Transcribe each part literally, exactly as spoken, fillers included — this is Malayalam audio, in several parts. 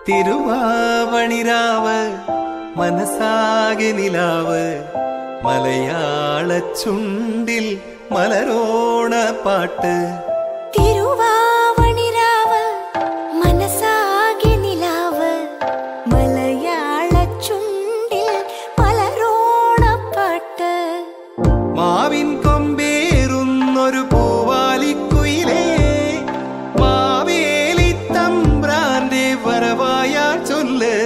തിരുവാവണിരാവ് മനസാകെ നിലാവ് മലയാള ചുണ്ടിൽ മലരോണ പാട്ട് തിരുവാവണിരാവ് മനസാകെ നിലാവ് മലയാള ചുണ്ടിൽ മലരോണ പാട്ട് മാവിൻ കൊമ്പേറുന്നൊരു പൂവാലിക്കുയിലേ മാവേലി തമ്പ്രാന്റെ വരവായാ ചൊല്ല്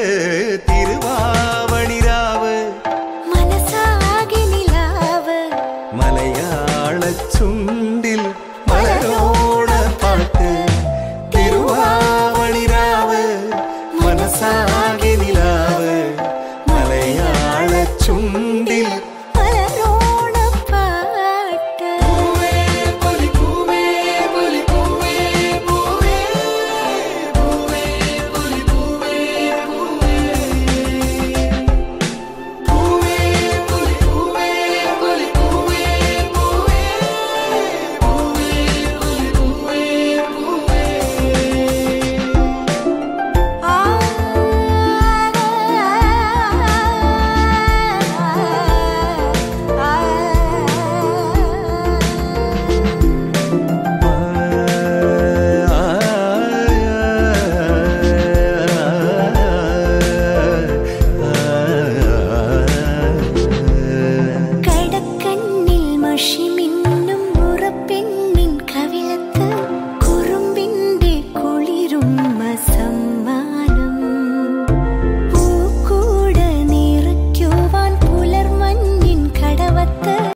തിരുവാവണിരാവ് മനസാകെ നിലാവ് മലയാള ചുണ്ടിൽ മലരോണ പാട്ട് തിരുവാവണിരാവ് മനസാകെ നിലാവ് മലയാള ചുണ്ടിൽ